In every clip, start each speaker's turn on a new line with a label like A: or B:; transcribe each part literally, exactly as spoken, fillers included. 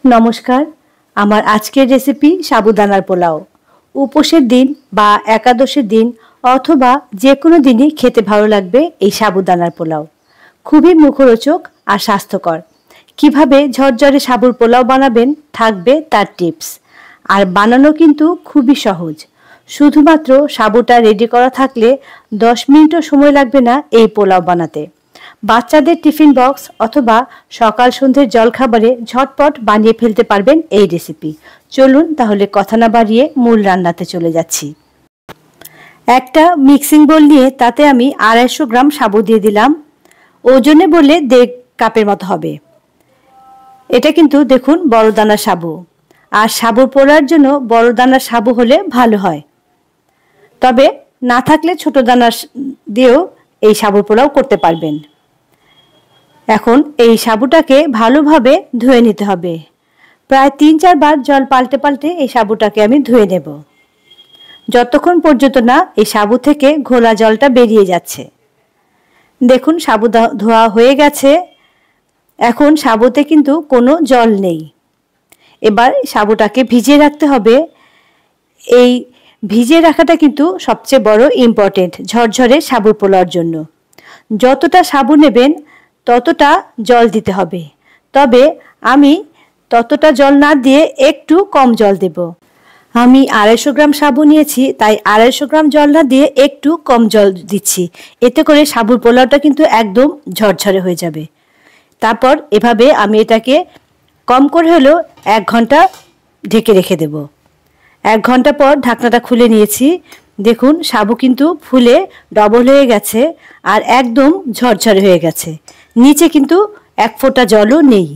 A: নমস্কার, আমার আজকের রেসিপি সাবুদানার পোলাও। উপোসের দিন বা একাদশের দিন অথবা যে কোনো দিনই খেতে ভালো লাগবে এই সাবুদানার পোলাও। খুবই মুখরোচক আর স্বাস্থ্যকর। কিভাবে ঝরঝরে সাবুর পোলাও বানাবেন থাকবে তার টিপস। আর বানানো কিন্তু খুবই সহজ। শুধুমাত্র সাবুটা রেডি করা থাকলে দশ মিনিটও সময় লাগবে না এই পোলাও বানাতে। বাচ্চাদের টিফিন বক্স অথবা সকাল সন্ধ্যের জলখাবারে ঝটপট বানিয়ে ফেলতে পারবেন এই রেসিপি। চলুন তাহলে কথা না বাড়িয়ে মূল রান্নাতে চলে যাচ্ছি। একটা মিক্সিং বোল নিয়ে তাতে আমি আড়াইশো গ্রাম সাবু দিয়ে দিলাম। ওজনে বলে দেড় কাপের মতো হবে। এটা কিন্তু দেখুন বড় দানার সাবু, আর সাবুর পোড়ার জন্য বড় দানার সাবু হলে ভালো হয়। তবে না থাকলে ছোট দানার দিয়েও এই সাবুর পোলাও করতে পারবেন। এখন এই সাবুটাকে ভালোভাবে ধুয়ে নিতে হবে। প্রায় তিন চারবার জল পাল্টে পাল্টে এই সাবুটাকে আমি ধুয়ে নেব, যতক্ষণ পর্যন্ত না এই সাবু থেকে ঘোলা জলটা বেরিয়ে যাচ্ছে। দেখুন সাবু ধোয়া হয়ে গেছে। এখন সাবুতে কিন্তু কোনো জল নেই। এবার সাবুটাকে ভিজিয়ে রাখতে হবে। এই ভিজিয়ে রাখাটা কিন্তু সবচেয়ে বড় ইম্পর্টেন্ট ঝরঝরে সাবু পোলাওর জন্য। যতটা সাবু নেবেন ততটা জল দিতে হবে, তবে আমি ততটা জল না দিয়ে একটু কম জল দেব। আমি আড়াইশো গ্রাম সাবু নিয়েছি, তাই আড়াইশো গ্রাম জল না দিয়ে একটু কম জল দিচ্ছি। এতে করে সাবুর পোলাওটা কিন্তু একদম ঝরঝরে হয়ে যাবে। তারপর এভাবে আমি এটাকে কম করে হলেও এক ঘন্টা ঢেকে রেখে দেব। এক ঘন্টা পর ঢাকনাটা খুলে নিয়েছি। দেখুন সাবু কিন্তু ফুলে ডবল হয়ে গেছে আর একদম ঝরঝরে হয়ে গেছে। নিচে কিন্তু এক ফোঁটা জলও নেই।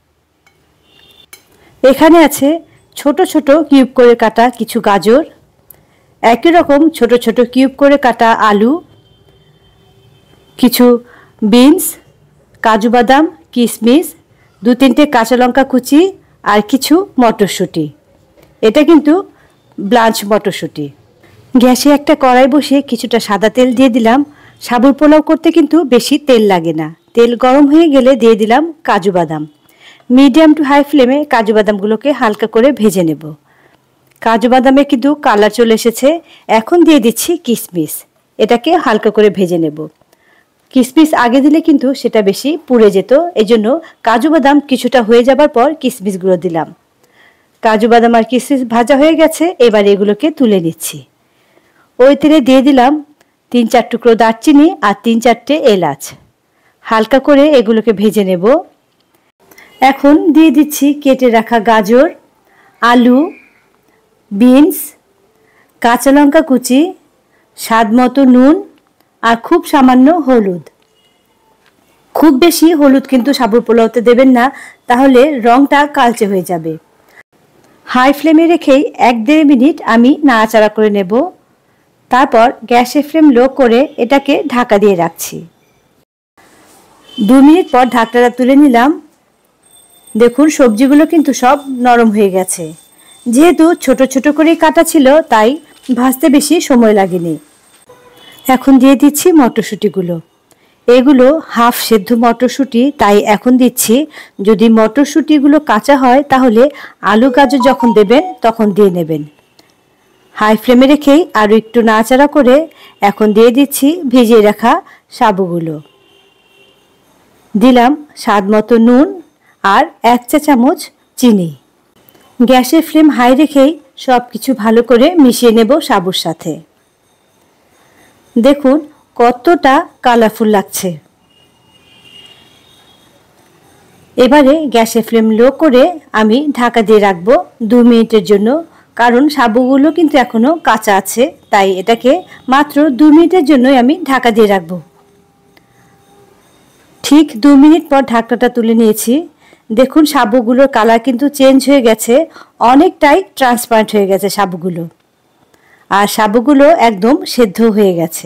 A: এখানে আছে ছোট ছোট কিউব করে কাটা কিছু গাজর, একই রকম ছোট ছোট কিউব করে কাটা আলু, কিছু বিনস, কাজু বাদাম, কিশমিশ, দু তিনটে কাঁচা লঙ্কা কুচি আর কিছু মটরশুঁটি। এটা কিন্তু ব্লাঞ্চ মটরশুঁটি। গ্যাসে একটা কড়াই বসিয়ে কিছুটা সাদা তেল দিয়ে দিলাম। সাবুর পোলাও করতে কিন্তু বেশি তেল লাগে না। তেল গরম হয়ে গেলে দিয়ে দিলাম কাজু বাদাম। মিডিয়াম টু হাই ফ্লেমে কাজু বাদামগুলোকে হালকা করে ভেজে নেব। কাজু বাদামে কিন্তু কালার চলে এসেছে। এখন দিয়ে দিচ্ছি কিশমিশ। এটাকে হালকা করে ভেজে নেব। কিশমিশ আগে দিলে কিন্তু সেটা বেশি পুড়ে যেত, এজন্য কাজু বাদাম কিছুটা হয়ে যাবার পর কিশমিশগুলো দিলাম। কাজু বাদাম আর কিশমিশ ভাজা হয়ে গেছে। এবার এগুলোকে তুলে নিচ্ছি। ওই তেলে দিয়ে দিলাম তিন চার টুকরো দারচিনি আর তিন চারটে এলাচ। হালকা করে এগুলোকে ভেজে নেব। এখন দিয়ে দিচ্ছি কেটে রাখা গাজর, আলু, বিনস, কাঁচা লঙ্কা কুচি, স্বাদ মতো নুন আর খুব সামান্য হলুদ। খুব বেশি হলুদ কিন্তু সাবুর পোলাওতে দেবেন না, তাহলে রংটা কালচে হয়ে যাবে। হাই ফ্লেমে রেখেই এক দেড় মিনিট আমি নাড়াচাড়া করে নেব। তারপর গ্যাসের ফ্লেম লো করে এটাকে ঢাকা দিয়ে রাখছি। দু মিনিট পর ঢাকনাটা তুলে নিলাম। দেখুন সবজিগুলো কিন্তু সব নরম হয়ে গেছে। যেহেতু ছোট ছোট করেই কাটা ছিল তাই ভাজতে বেশি সময় লাগেনি। এখন দিয়ে দিচ্ছি মটরশুঁটিগুলো। এগুলো হাফ সেদ্ধ মটরশুঁটি, তাই এখন দিচ্ছি। যদি মটরশুঁটিগুলো কাঁচা হয় তাহলে আলু গাজর যখন দেবেন তখন দিয়ে নেবেন। হাই ফ্লেমে রেখেই আরও একটু নাড়াচাড়া করে এখন দিয়ে দিচ্ছি ভিজিয়ে রাখা সাবুগুলো। দিলাম স্বাদ মতো নুন আর এক চা চামচ চিনি। গ্যাসের ফ্লেম হাই রেখেই সব কিছু ভালো করে মিশিয়ে নেব সাবুর সাথে। দেখুন কতটা কালারফুল লাগছে। এবারে গ্যাসের ফ্লেম লো করে আমি ঢাকা দিয়ে রাখবো দু মিনিটের জন্য, কারণ সাবুগুলো কিন্তু এখনো কাঁচা আছে, তাই এটাকে মাত্র দু মিনিটের জন্যই আমি ঢাকা দিয়ে রাখবো। ঠিক দু মিনিট পর ঢাকনাটা তুলে নিয়েছি। দেখুন সাবুগুলোর কালার কিন্তু চেঞ্জ হয়ে গেছে, অনেকটাই ট্রান্সপারেন্ট হয়ে গেছে সাবুগুলো, আর সাবুগুলো একদম সেদ্ধ হয়ে গেছে।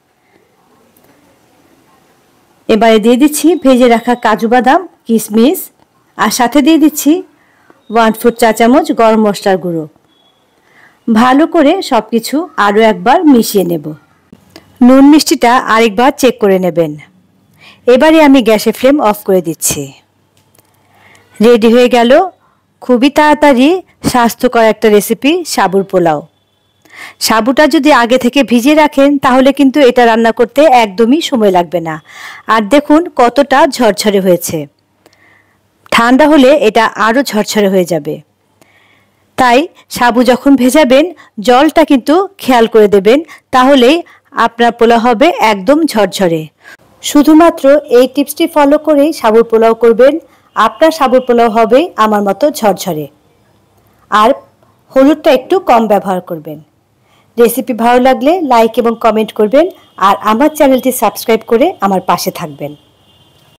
A: এবারে দিয়ে দিচ্ছি ভেজে রাখা কাজু বাদাম, কিশমিশ, আর সাথে দিয়ে দিচ্ছি ওয়ান ফোর চা চামচ গরম মশলার গুঁড়ো। ভালো করে সব কিছু আরও একবার মিশিয়ে নেব। নুন মিষ্টিটা আরেকবার চেক করে নেবেন। এবারে আমি গ্যাসের ফ্লেম অফ করে দিচ্ছি। রেডি হয়ে গেল খুবই তাড়াতাড়ি স্বাস্থ্যকর একটা রেসিপি সাবুর পোলাও। সাবুটা যদি আগে থেকে ভিজিয়ে রাখেন তাহলে কিন্তু এটা রান্না করতে একদমই সময় লাগবে না। আর দেখুন কতটা ঝরঝরে হয়েছে। ঠান্ডা হলে এটা আরও ঝরঝরে হয়ে যাবে। তাই সাবু যখন ভেজাবেন জলটা কিন্তু খেয়াল করে দেবেন, তাহলেই আপনার পোলাও হবে একদম ঝরঝরে। শুধুমাত্র এই টিপসটি ফলো করেই সাবুর পোলাও করবেন, আপনার সাবুর পোলাও হবে আমার মতো ঝরঝরে। আর হলুদটা একটু কম ব্যবহার করবেন। রেসিপি ভালো লাগলে লাইক এবং কমেন্ট করবেন আর আমার চ্যানেলটি সাবস্ক্রাইব করে আমার পাশে থাকবেন।